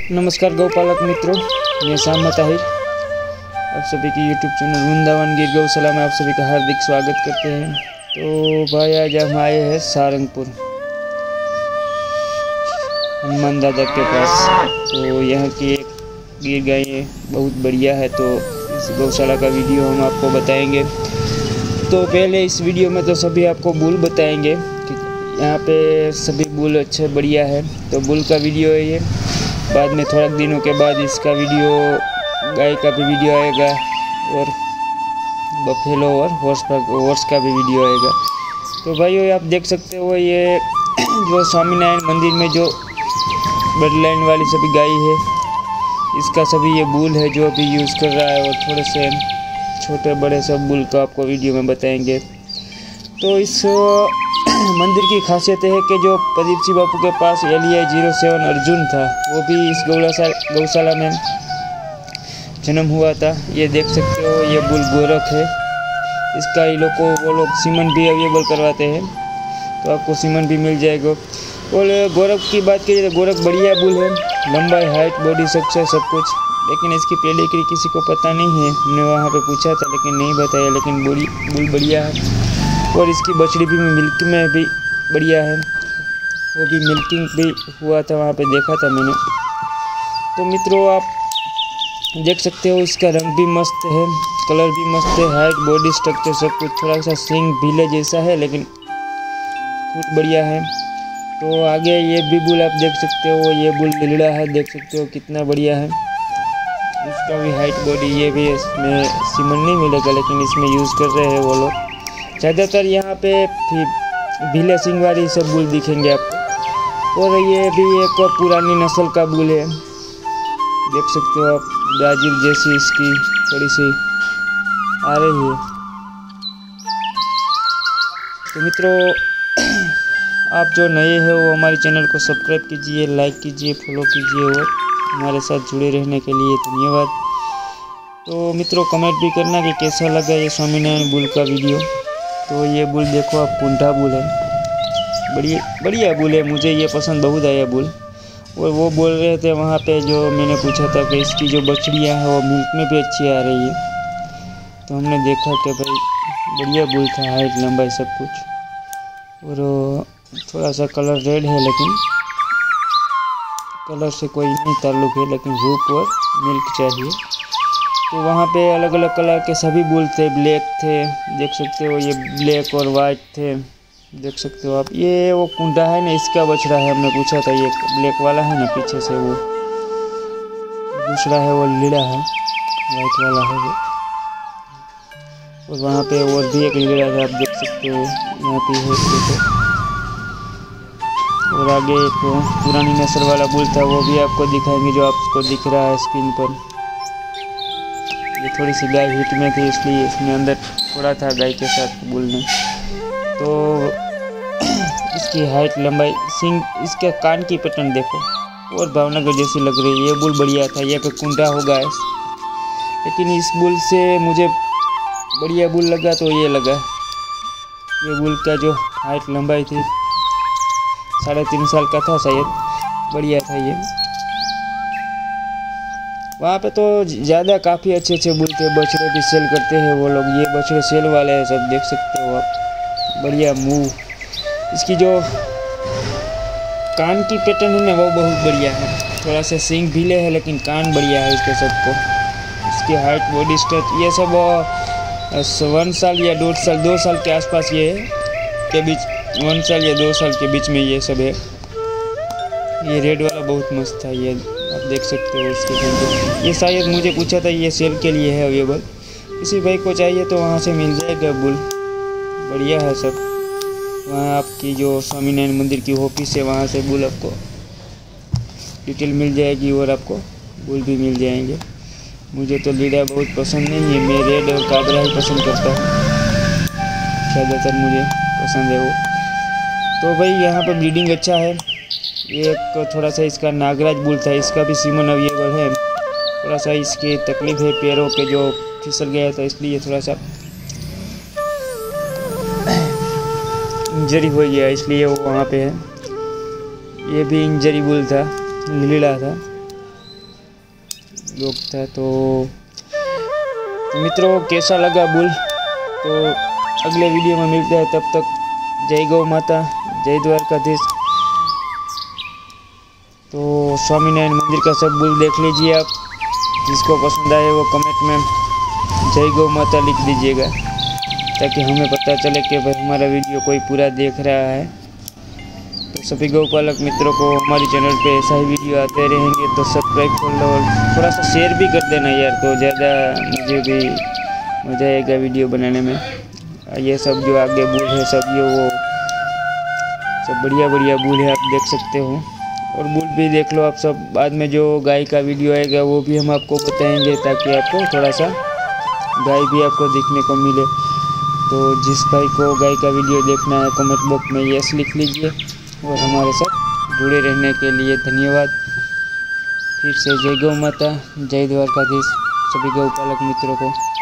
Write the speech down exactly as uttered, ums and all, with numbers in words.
नमस्कार गौपालक मित्रों, मैं शाम ताहिर आप सभी की यूट्यूब चैनल वृंदावन गिर गौशाला में आप सभी का हार्दिक स्वागत करते हैं। तो भाई आज हम आए हैं सारंगपुर हनुमान दादा के पास। तो यहाँ की एक गिर गाय बहुत बढ़िया है, तो इस गौशाला का वीडियो हम आपको बताएंगे। तो पहले इस वीडियो में तो सभी आपको बुल बताएंगे कि यहाँ पे सभी बुल अच्छे बढ़िया है। तो बुल का वीडियो है ये, बाद में थोड़ा दिनों के बाद इसका वीडियो गाय का भी वीडियो आएगा और बफेलो और हॉर्स हॉर्स का भी वीडियो आएगा। तो भाइयों आप देख सकते हो ये जो स्वामीनारायण मंदिर में जो ब्लड लाइन वाली सभी गाय है, इसका सभी ये बुल है जो अभी यूज़ कर रहा है। और थोड़े से छोटे बड़े सब बुल का आपको वीडियो में बताएंगे। तो इस मंदिर की खासियत है कि जो प्रदीप सिंह बापू के पास L E I zero seven Arjun था, वो भी इस गौशाला गौशाला में जन्म हुआ था। ये देख सकते हो ये बुल गोरख है। इसका ये लोग को वो लोग सीमन भी अवेलेबल करवाते हैं, तो आपको सीमन भी मिल जाएगा। और गोरख की बात करिए तो गोरख बढ़िया बुल है, लंबाई हाइट बॉडी स्ट्रक्चर सब कुछ। लेकिन इसकी पेडिग्री किसी को पता नहीं है, हमने वहाँ पे पूछा था लेकिन नहीं बताया। लेकिन बुल बुल बढ़िया है। और इसकी बछड़ी भी मिल्क में भी बढ़िया है, वो भी मिल्किंग भी हुआ था, वहाँ पे देखा था मैंने। तो मित्रों आप देख सकते हो इसका रंग भी मस्त है, कलर भी मस्त है, हाइट बॉडी स्ट्रक्चर सब कुछ। थोड़ा सा सिंग भीले जैसा है लेकिन खूब बढ़िया है। तो आगे ये भी बुल आप देख सकते हो, ये बुल लीला है, देख सकते हो कितना बढ़िया है। इसका भी हाइट बॉडी, ये भी इसमें सीमन नहीं मिलेगा लेकिन इसमें यूज़ कर रहे हैं वो लोग। ज़्यादातर यहाँ पे भीले सिंग वाली सब बुल दिखेंगे आपको। और ये भी एक पुरानी नस्ल का बुल है, देख सकते हो आप, ब्राज़ील जैसी इसकी थोड़ी सी आ रही है। तो मित्रों आप जो नए हैं वो हमारे चैनल को सब्सक्राइब कीजिए, लाइक कीजिए, फॉलो कीजिए और हमारे साथ जुड़े रहने के लिए धन्यवाद। तो मित्रों कमेंट भी करना कि कैसा लगा ये स्वामीनारायण बुल का वीडियो। तो ये बुल देखो आप, कुंठा बुल है, बढ़िया बढ़िया बुल है, मुझे ये पसंद बहुत आया बुल। और वो बोल रहे थे वहाँ पे जो मैंने पूछा था कि इसकी जो बछड़ियाँ हैं वो मिल्क में भी अच्छी आ रही है। तो हमने देखा कि भाई बढ़िया बुल था, हाइट लंबाई सब कुछ। और थोड़ा सा कलर रेड है, लेकिन कलर से कोई नहीं ताल्लुक है, लेकिन रूप और मिल्क चाहिए। तो वहाँ पे अलग अलग कलर के सभी बुल थे, ब्लैक थे, देख सकते हो ये ब्लैक और वाइट थे, देख सकते हो आप। ये वो कुंडा है ना, इसका बछड़ा है, हमने पूछा था। ये ब्लैक वाला है ना पीछे से, वो दूसरा है, वो लीड़ा है, वाइट वाला है वो। और वहाँ पे और भी एक लीड़ा है, आप देख सकते हो, यहाँ पे है देखो। और आगे एक पुरानी नस्ल वाला बुल था, वो भी आपको दिखाएंगे जो आपको दिख रहा है स्क्रीन पर। ये थोड़ी सी गाय हिट में थी, इसलिए इसमें अंदर थोड़ा था गाय के साथ बुल ने। तो इसकी हाइट लंबाई सिंग, इसके कान की पैटर्न देखो और भावनगर जैसी लग रही है। ये बुल बढ़िया था, ये पे कुंडा होगा, लेकिन इस बुल से मुझे बढ़िया बुल लगा तो ये लगा। ये बुल का जो हाइट लंबाई थी साढ़े तीन साल का था शायद, बढ़िया था ये। वहाँ पे तो ज़्यादा काफ़ी अच्छे अच्छे बुल थे, बछड़े भी सेल करते हैं वो लोग। ये बछड़े सेल वाले हैं सब, देख सकते हो आप, बढ़िया मुंह। इसकी जो कान की पैटर्न है ना वो बहुत बढ़िया है, थोड़ा सा सींग भीले है लेकिन कान बढ़िया है इसके सबको। इसकी हाइट बॉडी स्ट्रक्चर ये सब वन साल या दो साल दो साल के आसपास ये के बीच, वन साल या दो साल के बीच में ये सब है। ये रेड वाला बहुत मस्त था, ये आप देख सकते हो इसके। ये शायद मुझे पूछा था, ये सेल के लिए है अवेलेबल, किसी भाई को चाहिए तो वहाँ से मिल जाएगा बुल, बढ़िया है सब। वहाँ आपकी जो स्वामीनारायण मंदिर की ऑफिस है, वहाँ से बुल आपको डिटेल मिल जाएगी और आपको बुल भी मिल जाएंगे। मुझे तो लीड़ा बहुत पसंद नहीं है, मैं रेड और काबरा ही पसंद करता हूँ, ज़्यादातर मुझे पसंद है वो। तो भाई यहाँ पर ब्रीडिंग अच्छा है। एक थोड़ा सा इसका नागराज बुल था, इसका भी सीमन अवेलेबल है। थोड़ा सा इसकी तकलीफ है पैरों के, जो फिसल गया था इसलिए थोड़ा सा इंजरी हो गया, इसलिए वो वहाँ पे है। ये भी इंजरी बुल था, लीला था। डॉग था। तो, तो मित्रों कैसा लगा बुल, तो अगले वीडियो में मिलते हैं। तब तक जय गौ माता, जय द्वारकाधीश। तो स्वामीनारायण मंदिर का सब बुल देख लीजिए आप, जिसको पसंद आए वो कमेंट में जय गौ माता लिख दीजिएगा, ताकि हमें पता चले कि भाई हमारा वीडियो कोई पूरा देख रहा है। तो सभी गौपालक मित्रों को हमारी चैनल पे ऐसा ही वीडियो आते रहेंगे, तो सब्सक्राइब कर लो और थोड़ा सा शेयर भी कर देना यार, तो ज़्यादा मुझे भी मज़ा आएगा वीडियो बनाने में। ये सब जो आगे बुल है सब ये वो सब बढ़िया बढ़िया बुल है, आप देख सकते हो। और बुल भी देख लो आप सब। बाद में जो गाय का वीडियो आएगा वो भी हम आपको बताएंगे, ताकि आपको थोड़ा सा गाय भी आपको देखने को मिले। तो जिस भाई को गाय का वीडियो देखना है कमेंट बॉक्स में यस लिख लीजिए, और हमारे साथ जुड़े रहने के लिए धन्यवाद। फिर से जय गौ माता, जय द्वारकाधीश सभी गौपालक मित्रों को।